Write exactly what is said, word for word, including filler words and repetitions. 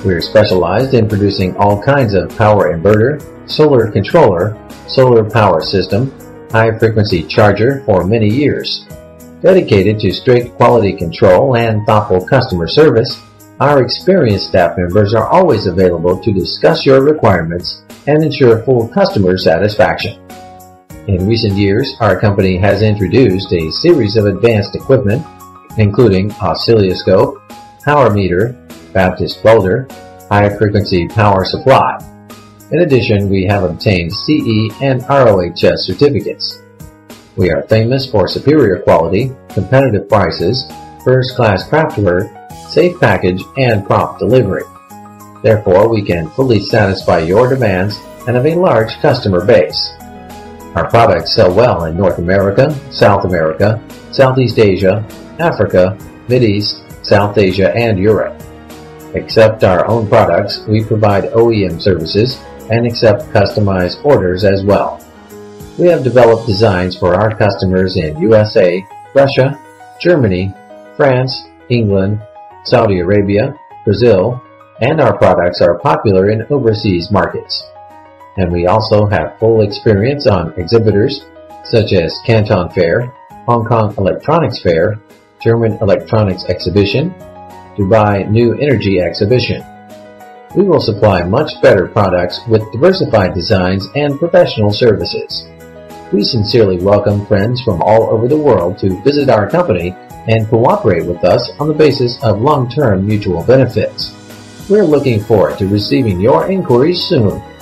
We're specialized in producing all kinds of power inverter, solar controller, solar power system, high-frequency charger for many years. Dedicated to strict quality control and thoughtful customer service, our experienced staff members are always available to discuss your requirements and ensure full customer satisfaction. In recent years, our company has introduced a series of advanced equipment, including oscilloscope, power meter, Baptist volter, high-frequency power supply. In addition, we have obtained C E and R O H S certificates. We are famous for superior quality, competitive prices, first-class craftwork, safe package, and prompt delivery. Therefore, we can fully satisfy your demands and have a large customer base. Our products sell well in North America, South America, Southeast Asia, Africa, Mideast, South Asia, and Europe. Except our own products, we provide O E M services and accept customized orders as well. We have developed designs for our customers in U S A, Russia, Germany, France, England, Saudi Arabia, Brazil, and our products are popular in overseas markets. And we also have full experience on exhibitors such as Canton Fair, Hong Kong Electronics Fair, German Electronics Exhibition, Dubai New Energy Exhibition. We will supply much better products with diversified designs and professional services. We sincerely welcome friends from all over the world to visit our company and cooperate with us on the basis of long-term mutual benefits. We're looking forward to receiving your inquiries soon.